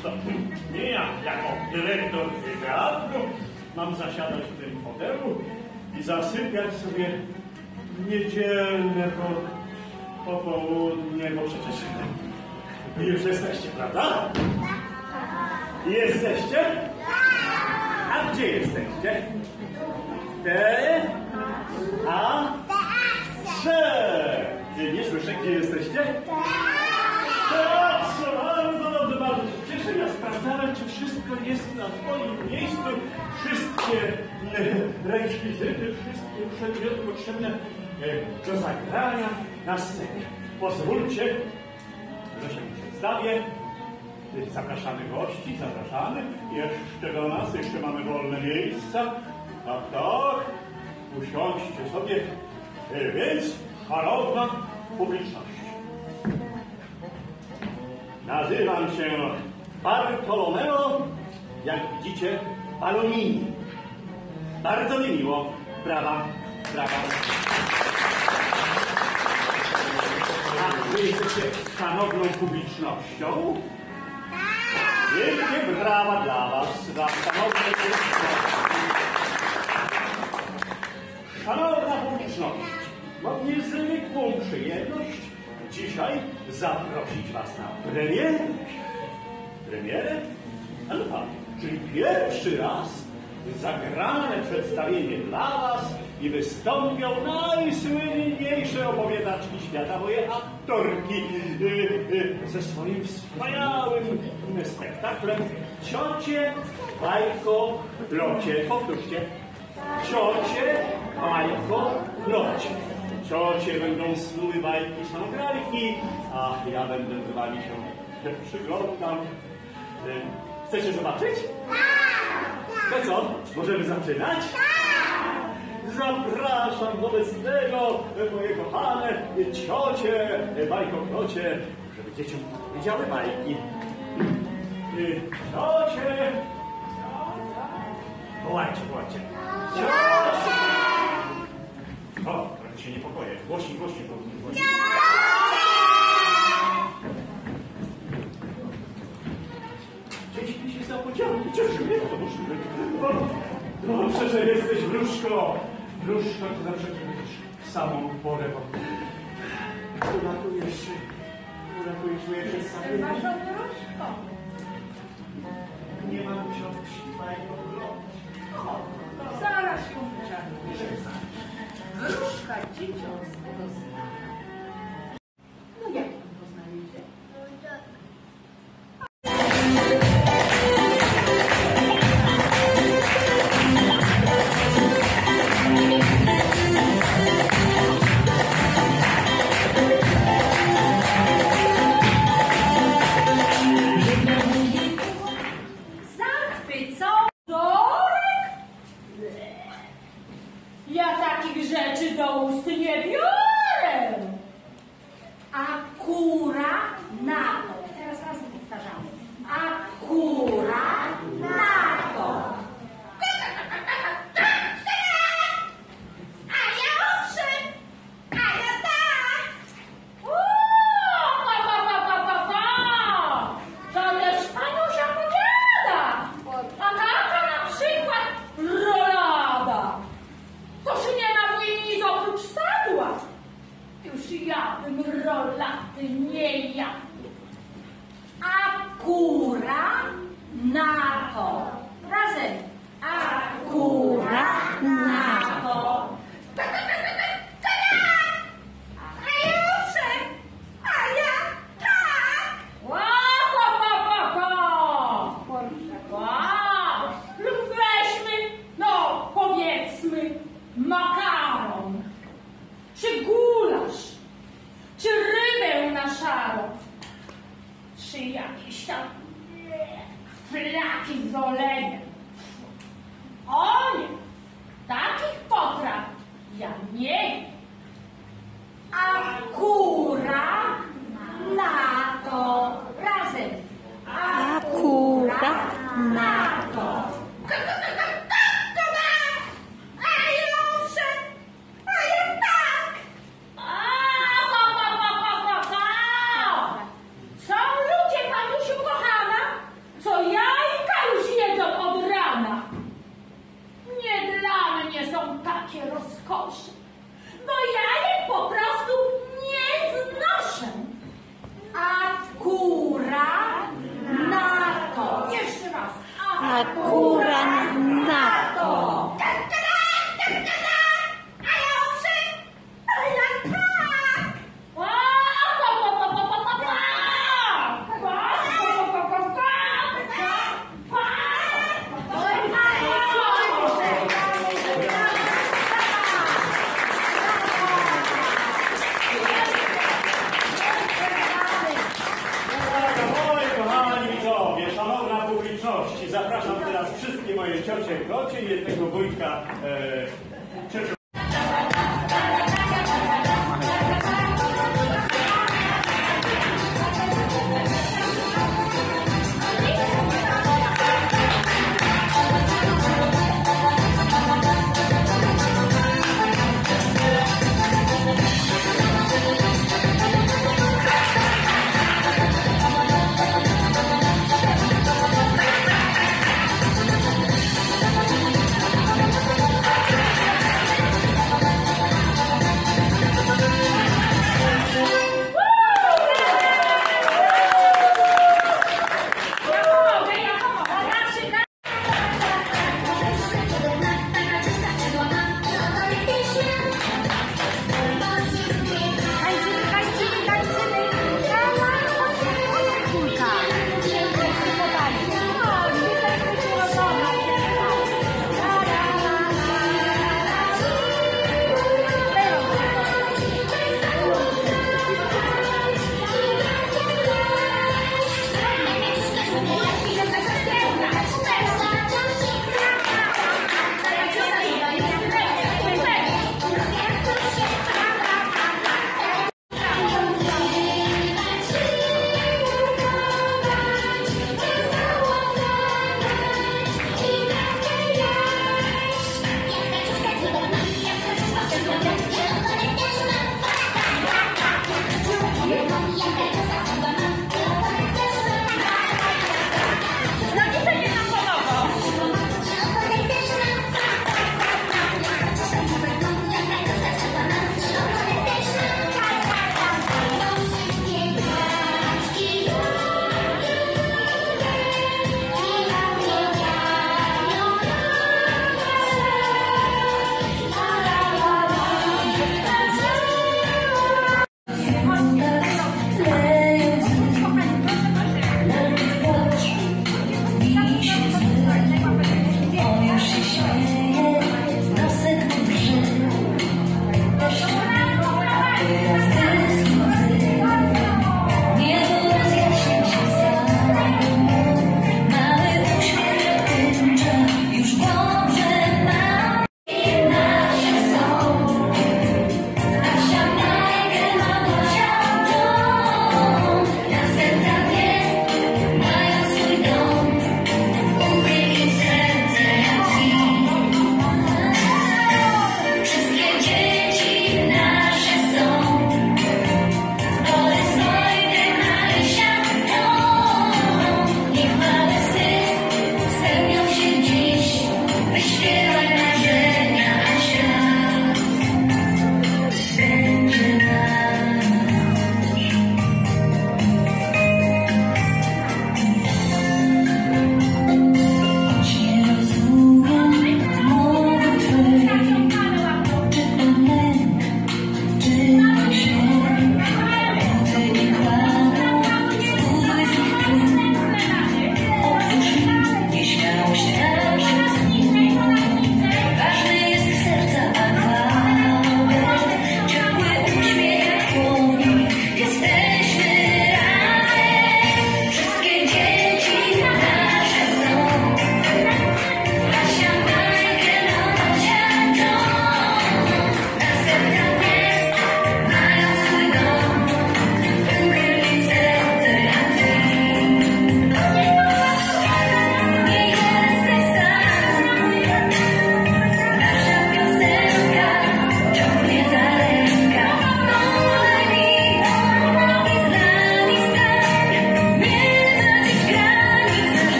to nie ja, jako dyrektor teatru, mam zasiadać w tym fotelu i zasypiać sobie niedzielne popołudnie, bo przecież wy już jesteście, prawda? Jesteście? A gdzie jesteście? Nie słyszę, gdzie jesteście? Proszę bardzo, dobrze, bardzo się cieszę. Ja sprawdzałem, czy wszystko jest na swoim miejscu. Wszystkie rekwizyty, wszystkie przedmioty potrzebne do zagrania na scenie. Pozwólcie, że się przedstawię. Zapraszamy gości, zapraszamy. Jeszcze do nas, jeszcze mamy wolne miejsca. Tak, tak. Usiądźcie sobie. Więc, szanowna publiczność. Nazywam się Bartolomeo, jak widzicie, Balonini. Bardzo mi miło. Brawa, brawa. A wy jesteście szanowną publicznością? Wielkie brawa dla was, dla szanownej publiczności. Szanowna publiczność, mam niezwykłą przyjemność dzisiaj zaprosić was na premierę. Premierę? Ale tak, czyli pierwszy raz zagrane przedstawienie dla was i wystąpią najsłynniejsze opowiadaczki świata, moje aktorki ze swoim wspaniałym spektaklem Ciocie, Bajko, Locie. Powtórzcie. Ciocie, Bajko, Locie. Ciocie będą snuły bajki szanowniarki, a ja będę z wami się przyglądam. Chcecie zobaczyć? To co? Możemy zaczynać? Zapraszam wobec tego, moje kochane ciocie, bajkokrocie, żeby dzieciom wiedziały bajki. Ciocie! Wołajcie, wołajcie. Ciocie! O, trochę się niepokoję. Głośniej, głośniej. Dzieci się zapodziały. Cieszy mnie to, dobrze, że jesteś wróżko. Wróżko, to zawsze będziesz w samą porę, bo uratujesz mnie przed samym. Wasza wróżko. Nie mam cioci, bajko, Zaraz się wyczaruje. Wróżka dzieciąskiego zna. No jak ją poznajecie? Ja takich rzeczy do ust nie biorę. Akurat na to. Teraz razem powtarzamy. Akurat na to. A ja owszem. A ja tak. To też Anusia powiada. A taka na przykład rolada. To się nie ma w niej nic oprócz sadła. tego wujka przepraszam.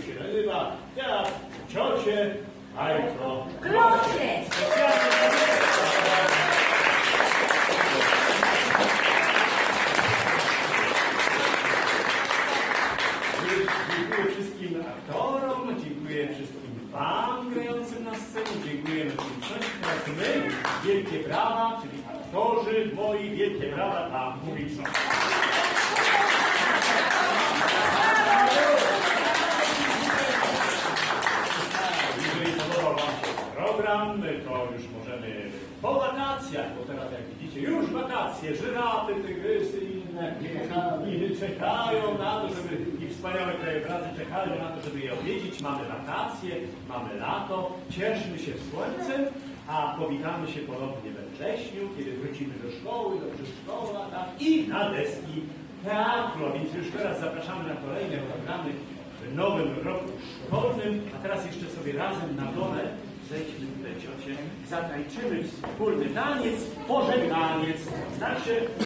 się nazywa Teatr Ciocie Bajko. Klocie. Dziękuję wszystkim aktorom, dziękuję wszystkim wam grającym na scenie, dziękujemy publiczności. Teraz my, wielkie brawa, czyli aktorzy moi, wielkie brawa dla publiczności. Jeżeli podobał wam się program, to już możemy po wakacjach, bo teraz jak widzicie, już wakacje, żyrafy, tygrysy i inne i czekają na to, żeby i wspaniałe krajobrazy czekają na to, żeby je odwiedzić. Mamy wakacje, mamy lato, cieszmy się słońcem, a powitamy się ponownie we wrześniu, kiedy wrócimy do szkoły, do przedszkola, tak, i na deski teatru. A więc już teraz zapraszamy na kolejne programy w nowym roku szkolnym, a teraz jeszcze sobie razem na dole zejdźmy tutaj, ciocie, zatańczymy wspólny taniec, pożegnaniec. Znaczy,